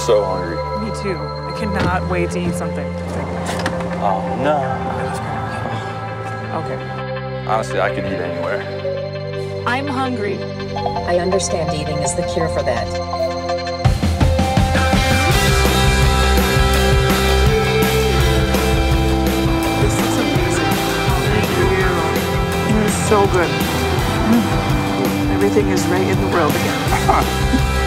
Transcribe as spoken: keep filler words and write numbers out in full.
so hungry. Me too. I cannot wait to eat something. Oh, no. Okay. Honestly, I could eat anywhere. I'm hungry. I understand eating is the cure for that. This is amazing. Thank you. It is so good. Mm. Everything is right in the world again.